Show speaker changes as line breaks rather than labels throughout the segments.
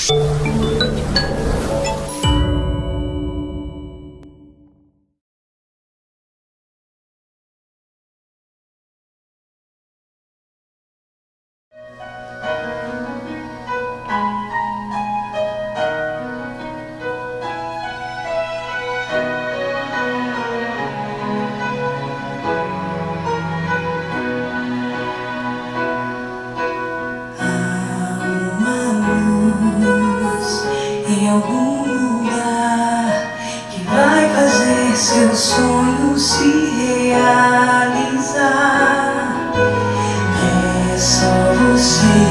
Em algum lugar que vai fazer seu sonho se realizar. É só você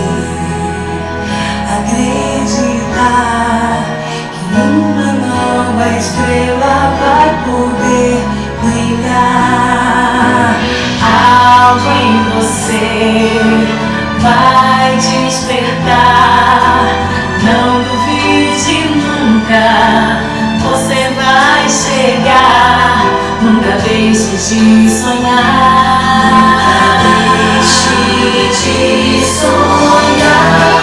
acreditar que uma nova estrela vai poder brilhar. Algo em você vai despertar. Não duvide nunca, você vai chegar. Nunca deixe de sonhar. Deixe de sonhar.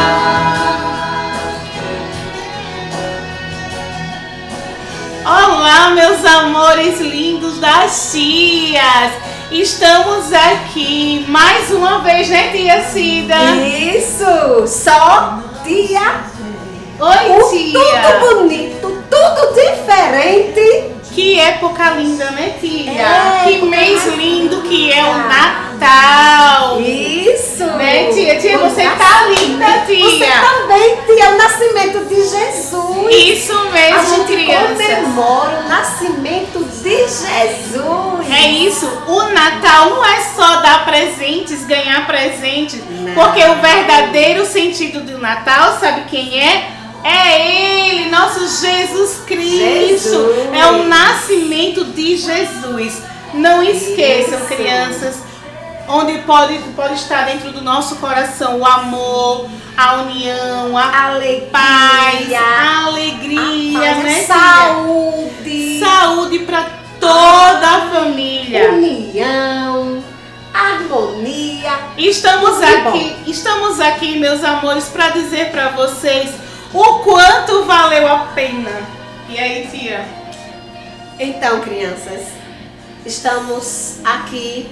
Olá, meus amores lindos das tias! Estamos aqui mais uma vez, né, tia Cida?
Isso! Só tia!
Oi, tia!
Tudo bonito, tudo diferente!
Que época linda, né, tia?
É,
que mês lindo que é o Natal!
Isso!
Né, tia? Tia,
O
você tá linda, tia!
Você também, tia, o nascimento de Jesus!
Isso mesmo,
A gente
crianças!
comemora o nascimento de Jesus!
É isso, o Natal não é só dar presentes, ganhar presentes,
Não.
porque o verdadeiro sentido do Natal, sabe quem é? É Ele, nosso Jesus Cristo.
Jesus.
É o nascimento de Jesus. Não esqueçam,
Isso.
crianças, onde pode estar dentro do nosso coração o amor, a união, a
Alegria,
paz, a alegria, né, tia?
saúde,
Saúde para toda a família.
união, harmonia.
Estamos aqui, meus amores, para dizer para vocês o quanto valeu a pena. E aí, tia?
Então, crianças, estamos aqui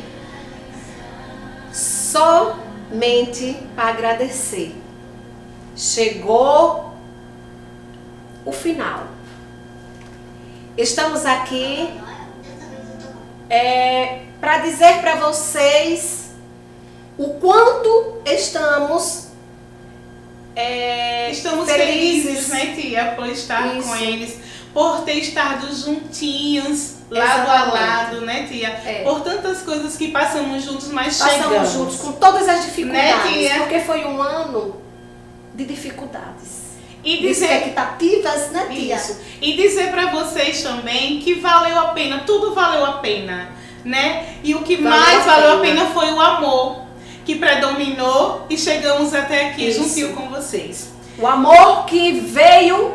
somente para agradecer. Chegou o final. Estamos aqui para dizer para vocês o quanto estamos
felizes, né, tia, por estar
Isso.
com eles, por ter estado juntinhos, lado
Exatamente.
a lado, né, tia?
É.
Por tantas coisas que passamos juntos, mas
Passamos
chegamos
juntos com todas as dificuldades,
Né, tia?
porque foi um ano de dificuldades,
E
de
dizer
expectativas, né, tia?
Isso. E dizer pra vocês também que valeu a pena, tudo valeu a pena, né? E o que
Valeu
mais
a
valeu a
pena.
pena foi o amor que predominou e chegamos até aqui
Isso.
juntinho com vocês.
O amor que veio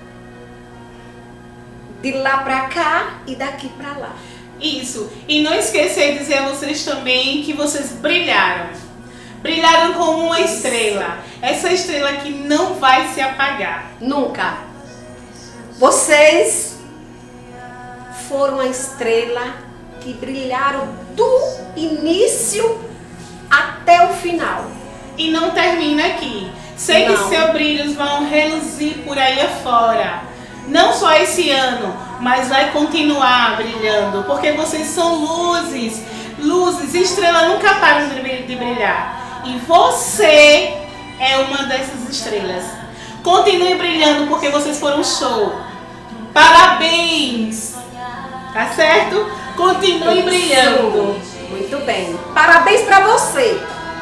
de lá pra cá e daqui pra lá.
Isso. E não esquecer de dizer a vocês também que vocês brilharam. Brilharam como uma estrela. Essa estrela que não vai se apagar.
Nunca. Vocês foram a estrela que brilharam do início até o final.
E não termina aqui. Sei
Não.
que seus brilhos vão reluzir por aí afora. Não só esse ano, mas vai continuar brilhando. Porque vocês são luzes. Luzes, estrelas nunca param de brilhar. E você é uma dessas estrelas. Continue brilhando porque vocês foram show. Parabéns! Tá certo? Continue brilhando.
Muito bem. Parabéns pra você.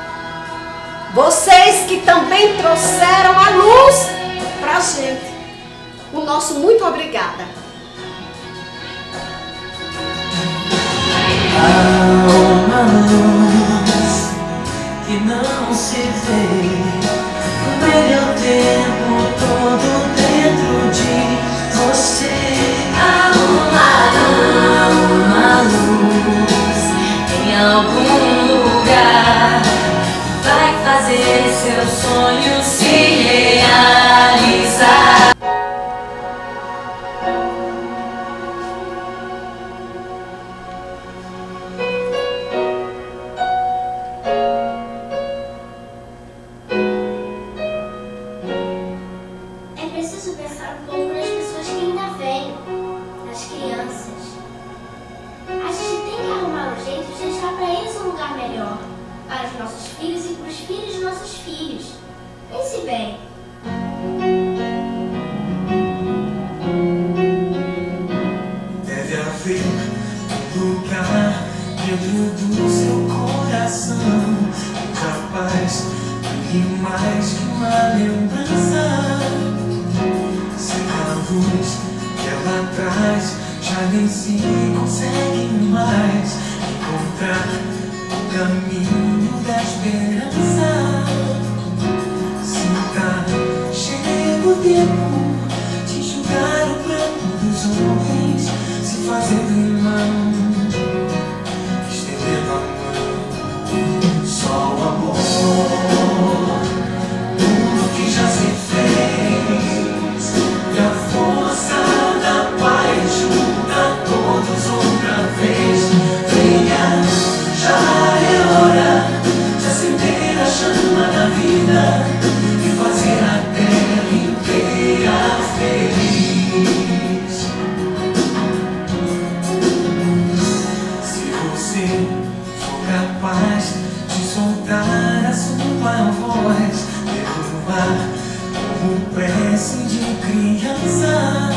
Vocês que também trouxeram a luz pra gente. O nosso muito obrigada.
Há uma luz que não se vê, brilha o tempo todo dentro de você. Há uma luz em algum lugar, vai fazer seu sonho se
pensar um pouco nas pessoas que ainda vêm, nas crianças. A gente tem que arrumar um jeito de deixar para eles um lugar melhor, para os nossos filhos e para os filhos dos nossos filhos. Pense bem.
Deve haver um lugar dentro do seu coração, capaz de mais que uma lembrança. Sem a luz que ela traz, já nem se consegue mais encontrar o caminho da esperança. Sinta, chega o tempo de enxugar o pranto dos homens, se fazendo irmão, estendendo a mão. Só o amor, tudo que já se fez, e a força da paz junta todos outra vez. Venha, já é hora de acender a chama da vida e fazer a terra inteira feliz. Se você for capaz de soltar a sua voz, derrubar como prece de criança,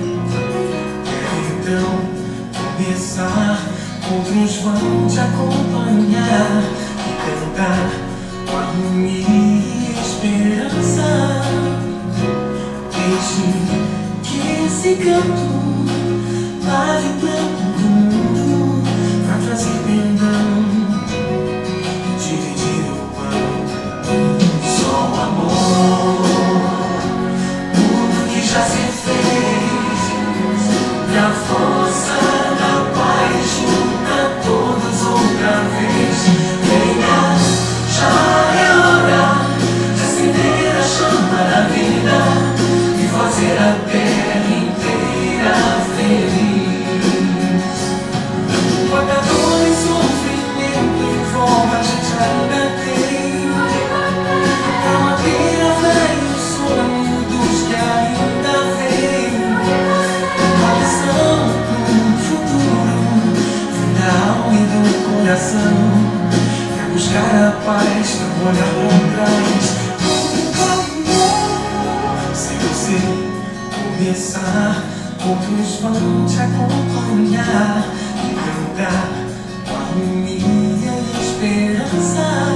então começar, outros vão te acompanhar e cantar com harmonia e esperança. Deixe que esse canto lave o pranto do mundo pra trazer perdão e dividir o pão. Só o amor, tudo que já se fez, e a força da paz junta todos outra vez. Venha, já é hora de acender a chama da vida e fazer a terra inteira feliz. Quanta dor e sofrimento em volta a gente ainda tem, pra manter a fé e o sonho dos que ainda vêm. Uma lição pro futuro, fim da alma e do coração, pra buscar a paz, pra olhar pra trás. Se você começar, outros vão te acompanhar e cantar com harmonia e esperança.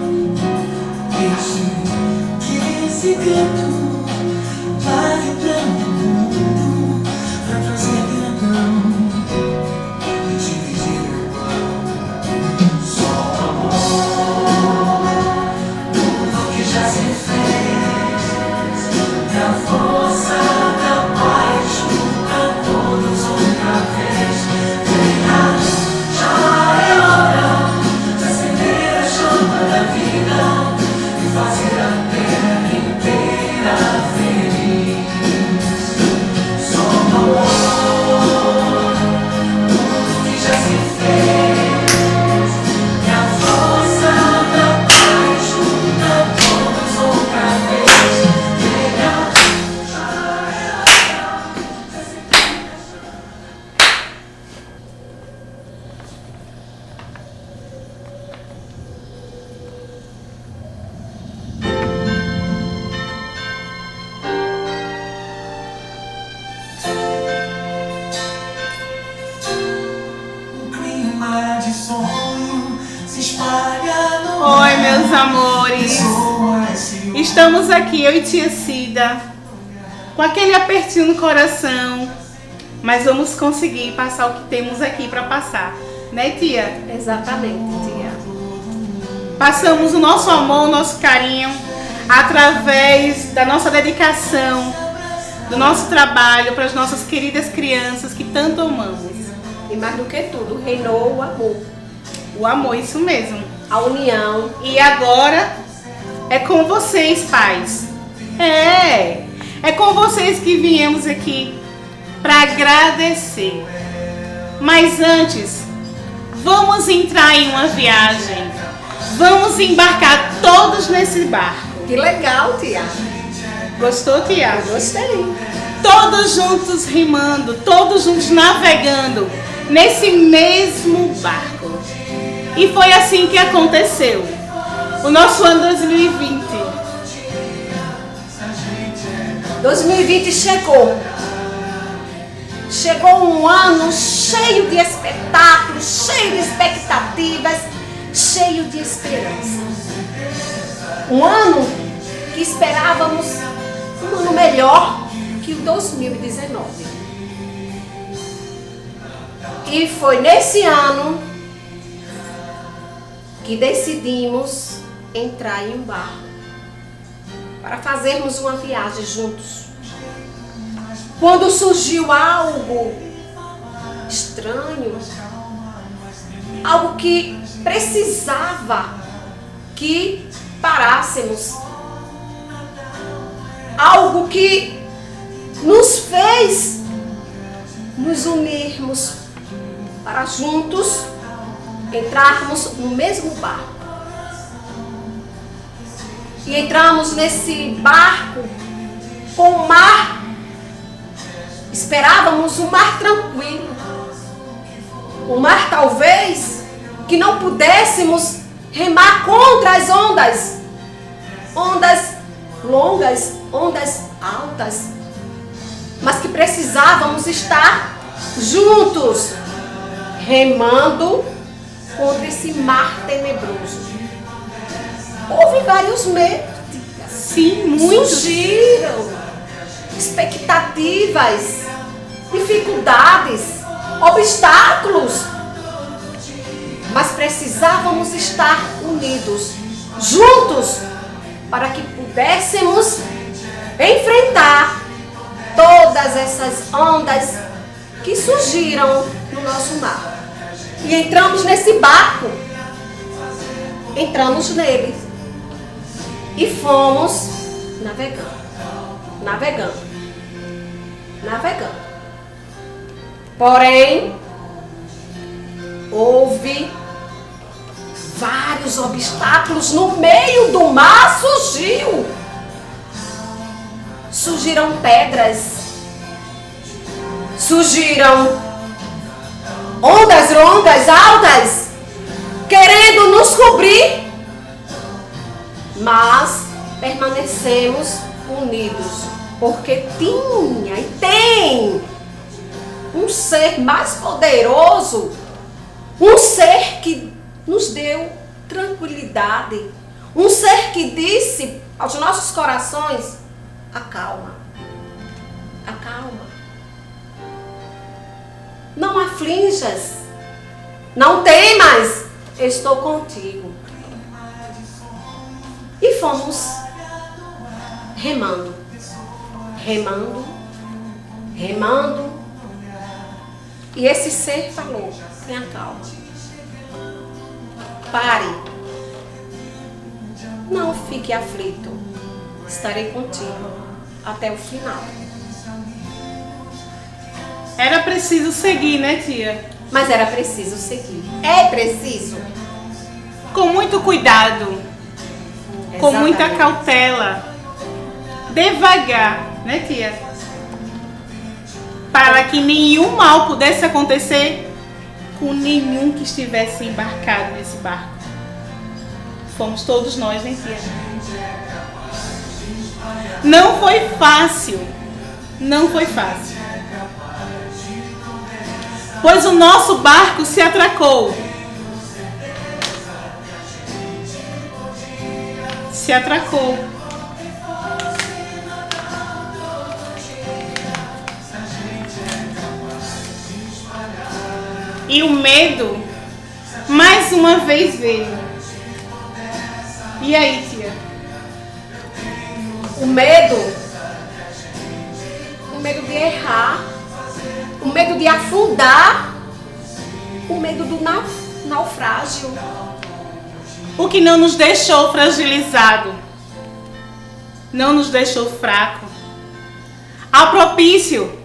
Deixe que esse canto lave o pranto do mundo pra trazer perdão e dividir o pão. Só o amor, tudo que já se fez, e a força da paz junta todos outra vez. Venha, já é hora de acender a chama da vida e fazer a terra inteira feliz. Só o amor, tudo que já se fez, e a força da paz junta todos outra vez. Venha, já é hora de acender a chama. Um clima de sonho se espalha no
Oi, meus amores.
Pessoas se
Estamos aqui, eu e tia Cida, com aquele apertinho no coração, mas vamos conseguir passar o que temos aqui para passar, né, tia?
Exatamente, tia.
Passamos o nosso amor, o nosso carinho, através da nossa dedicação, do nosso trabalho para as nossas queridas crianças que tanto amamos.
E mais do que tudo, reinou o amor,
O amor, isso mesmo.
a união.
E agora é com vocês, pais. É com vocês que viemos aqui para agradecer. Mas antes, vamos entrar em uma viagem. Vamos embarcar todos nesse barco.
Que legal, tia.
Gostou, Tiago?
Gostei.
Todos juntos rimando, todos juntos navegando nesse mesmo barco. E foi assim que aconteceu. O nosso ano 2020.
2020 chegou. Chegou um ano cheio de espetáculos, cheio de expectativas, cheio de esperança. Um ano que esperávamos um ano melhor que o 2019. E foi nesse ano que decidimos entrar em um barco para fazermos uma viagem juntos. Quando surgiu algo estranho, algo que precisava que parássemos, algo que nos fez nos unirmos para juntos entrarmos no mesmo barco. E entramos nesse barco com o mar. Esperávamos um mar tranquilo. Um mar talvez que não pudéssemos remar contra as ondas. Ondas longas, ondas altas. Mas que precisávamos estar juntos, remando contra esse mar tenebroso. Houve vários medos.
Sim, muitos.
Surgiram expectativas, dificuldades, obstáculos. Mas precisávamos estar unidos, juntos, para que pudéssemos enfrentar todas essas ondas que surgiram no nosso mar. E entramos nesse barco, entramos nele e fomos navegando. Porém, houve vários obstáculos no meio do mar. Surgiram pedras, surgiram ondas longas, altas, querendo nos cobrir, mas permanecemos unidos, porque tinha e tem um ser mais poderoso, um ser que nos deu tranquilidade, um ser que disse aos nossos corações: acalma, não aflinjas, não temas, eu estou contigo. E fomos remando. E esse ser falou: tenha calma, pare, não fique aflito, estarei contigo até o final.
Era preciso seguir, né, tia?
Mas era preciso seguir. É preciso.
Com muito cuidado, com muita
Exatamente.
cautela, devagar, né, tia? Para que nenhum mal pudesse acontecer com nenhum que estivesse embarcado nesse barco. Fomos todos nós, né, tia? Não foi fácil, pois o nosso barco se atracou. E o medo, mais uma vez, veio. E aí, tia?
O medo de errar, o medo de afundar, o medo do naufrágio.
O que não nos deixou fragilizado, não nos deixou fraco, ao propício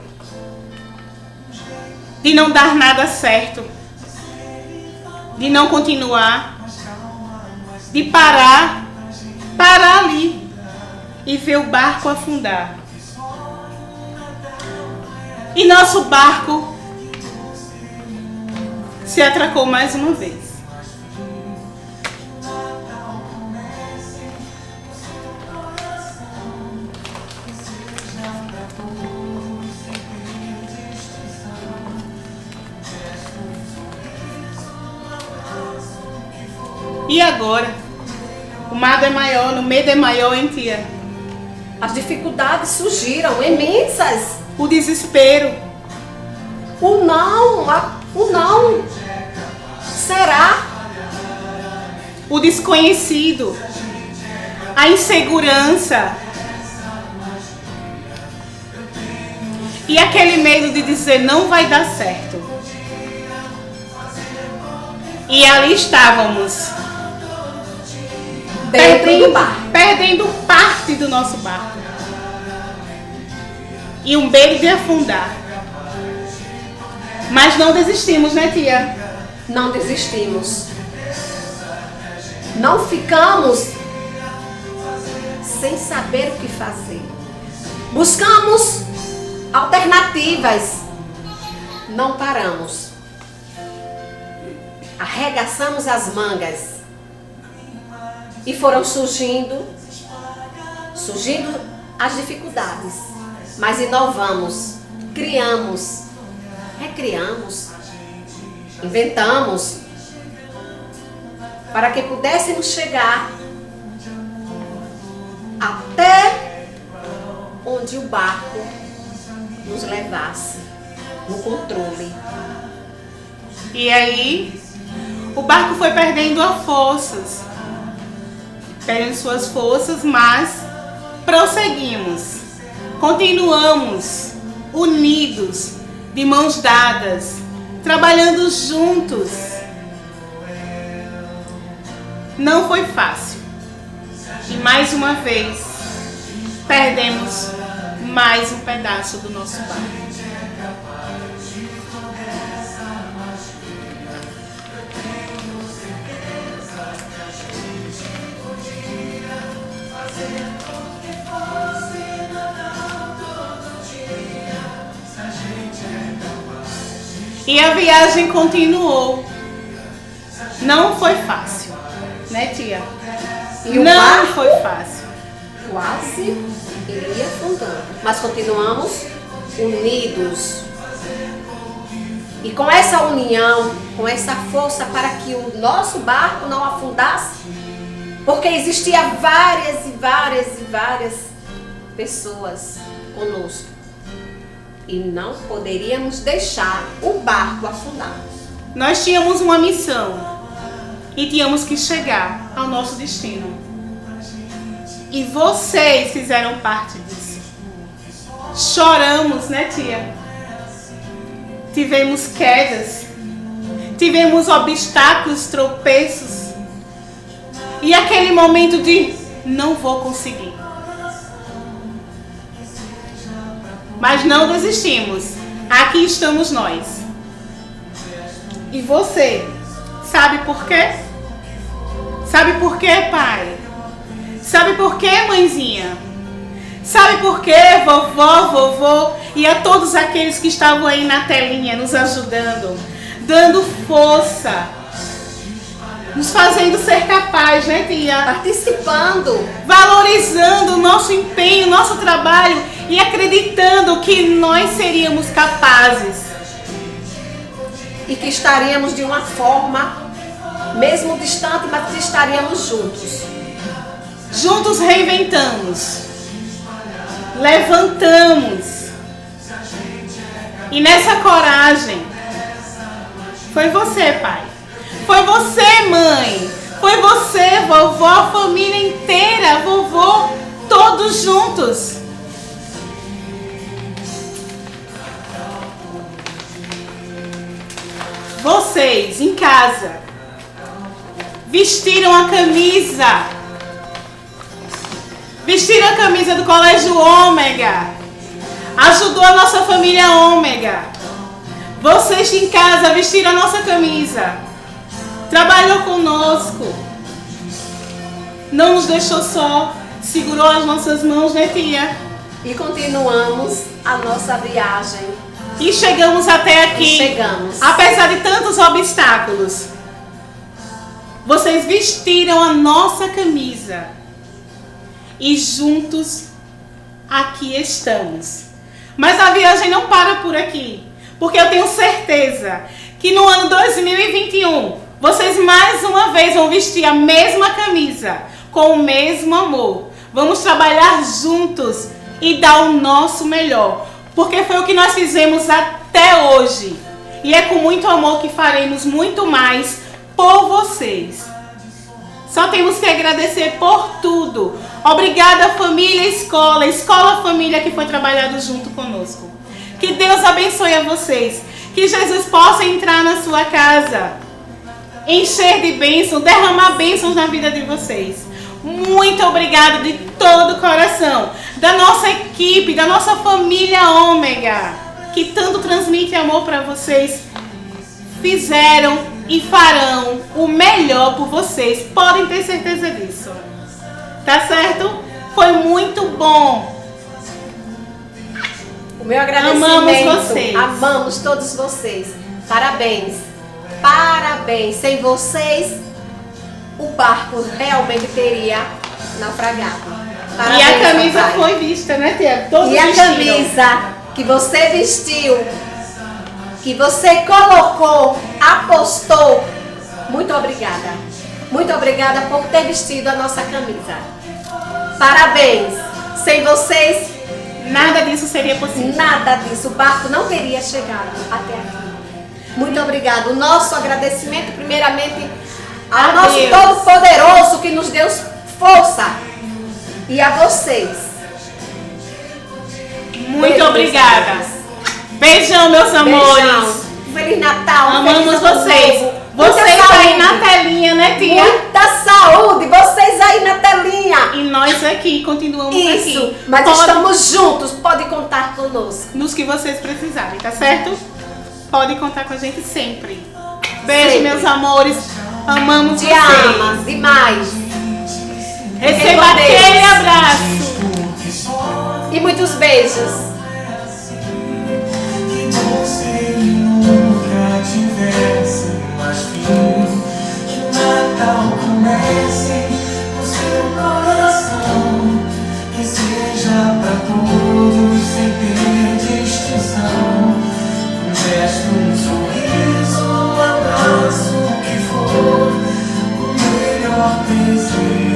de não dar nada certo, de não continuar, de parar ali. e ver o barco afundar. E nosso barco se atracou mais uma vez. E agora? O medo é maior, o medo é maior, hein, tia?
As dificuldades surgiram imensas.
O desespero.
O não. Será?
O desconhecido. A insegurança. E aquele medo de dizer não vai dar certo. E ali estávamos.
Dentro do barco.
Perdendo parte do nosso barco. E um medo de afundar. Mas não desistimos, né, tia?
Não desistimos. Não ficamos sem saber o que fazer. Buscamos alternativas. Não paramos. Arregaçamos as mangas. E foram surgindo as dificuldades. Mas inovamos, criamos, recriamos, inventamos para que pudéssemos chegar até onde o barco nos levasse no controle.
E aí, o barco foi perdendo as forças. Perdendo suas forças, mas prosseguimos. Continuamos unidos, de mãos dadas, trabalhando juntos. Não foi fácil. E mais uma vez, perdemos mais um pedaço do nosso barco. E a viagem continuou. Não foi fácil, né, tia?
E o
não
barco
foi fácil.
Quase iria afundando. Mas continuamos unidos. E com essa união, com essa força para que o nosso barco não afundasse, porque existia várias pessoas conosco. E não poderíamos deixar o barco afundar.
Nós tínhamos uma missão e tínhamos que chegar ao nosso destino. E vocês fizeram parte disso. Choramos, né, tia? Tivemos quedas, tivemos obstáculos, tropeços. E aquele momento de não vou conseguir. Mas não desistimos. Aqui estamos nós. E você, sabe por quê? Sabe por quê, pai? Sabe por quê, mãezinha? Sabe por quê, vovó, vovô? E a todos aqueles que estavam aí na telinha nos ajudando, dando força, nos fazendo ser capaz, né, tia?
Participando,
valorizando o nosso empenho, o nosso trabalho e acreditando que nós seríamos capazes.
E que estaríamos de uma forma, mesmo distante, mas que estaríamos juntos.
Juntos reinventamos, levantamos. E nessa coragem, foi você, pai. Foi você, mãe. Foi você, vovó, a família inteira, vovô, todos juntos. Vocês, em casa, vestiram a camisa. Vestiram a camisa do Colégio Ômega. Ajudou a nossa família Ômega. Vocês em casa vestiram a nossa camisa. Trabalhou conosco. Não nos deixou só. segurou as nossas mãos, né, tia?
E continuamos a nossa viagem.
E chegamos até aqui.
Chegamos.
Apesar de tantos obstáculos, vocês vestiram a nossa camisa. E juntos aqui estamos. Mas a viagem não para por aqui. Porque eu tenho certeza que no ano 2021, vocês mais uma vez vão vestir a mesma camisa, com o mesmo amor. Vamos trabalhar juntos e dar o nosso melhor. Porque foi o que nós fizemos até hoje. E é com muito amor que faremos muito mais por vocês. Só temos que agradecer por tudo. Obrigada, família, escola, família que foi trabalhado junto conosco. Que Deus abençoe a vocês. Que Jesus possa entrar na sua casa, encher de bênçãos, derramar bênçãos na vida de vocês. Muito obrigada de todo o coração, da nossa equipe, da nossa família Ômega, que tanto transmite amor para vocês. Fizeram e farão o melhor por vocês, podem ter certeza disso. Tá certo? Foi muito bom.
O meu agradecimento.
Amamos vocês.
Amamos todos vocês. Parabéns. Parabéns. Sem vocês, o barco realmente teria naufragado. Parabéns,
E a camisa
papai.
foi vista, né, tia? Todos
E a
vestiram.
camisa que você vestiu, que você colocou, apostou. Muito obrigada. Muito obrigada por ter vestido a nossa camisa. Parabéns. Sem vocês,
Nada disso seria possível.
nada disso. O barco não teria chegado até aqui. Muito obrigado. O nosso agradecimento, primeiramente, ao
A
nosso
Deus.
Todo-Poderoso que nos deu força. E a vocês.
Muito
Beijo,
obrigada.
meus
Beijão, meus amores.
Beijão. Feliz Natal.
Amamos
feliz Ano
vocês.
Novo.
Vocês
Muita
aí na
saúde.
telinha, né, tia?
Muita saúde. Vocês aí na telinha.
E nós aqui, continuamos
Isso.
aqui.
Mas
Pode-
estamos juntos. Pode contar conosco.
nos que vocês precisarem, tá certo? Pode contar com a gente sempre. Beijo,
Sempre.
meus amores. Amamos
Te
vocês.
ama demais.
Receba
Com Deus.
aquele abraço.
E muitos beijos.
Que bom se ele nunca tivesse mais filho. Que o Natal comece com seu coração. Que seja pra todos sem ter distinção. Um gesto, um sorriso, um abraço, o que for. O melhor presente.